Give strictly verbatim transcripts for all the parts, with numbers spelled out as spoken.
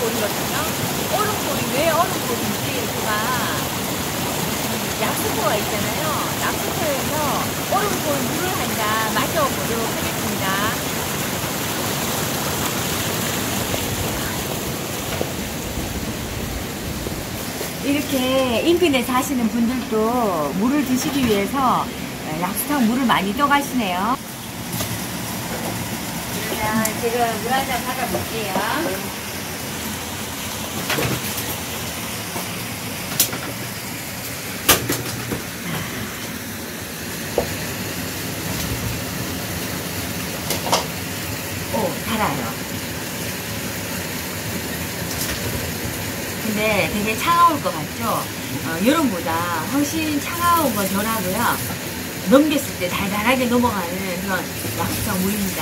얼음골이거든요. 얼음골이 왜 얼음골인지 제가 약수터가 있잖아요. 약수터에서 얼음골 물을 한 잔 마셔보도록 하겠습니다. 이렇게 인근에 사시는 분들도 물을 드시기 위해서 약수터 물을 많이 떠가시네요. 자, 지금 물 한 잔 받아볼게요. 오, 달아요. 근데 되게 차가울 것 같죠? 어, 여름보다 훨씬 차가운 건 덜하고요. 넘겼을 때 달달하게 넘어가는 그런 약수터 물입니다.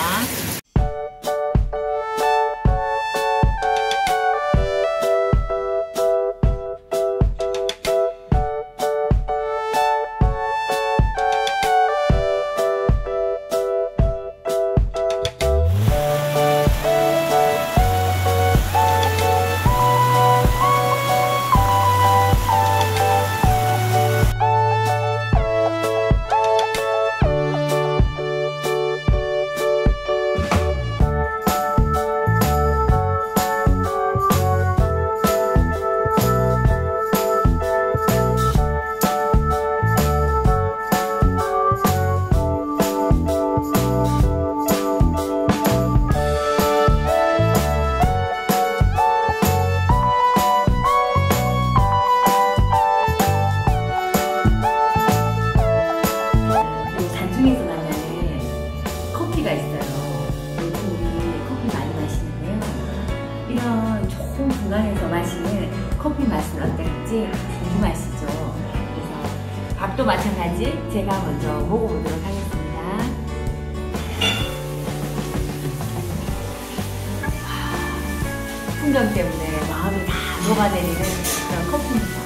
이런 좋은 공간에서 마시는 커피 맛은 어떨지 궁금하시죠? 그래서 밥도 마찬가지 제가 먼저 먹어보도록 하겠습니다. 풍경 때문에 마음이 다 녹아내리는 그런 커피입니다.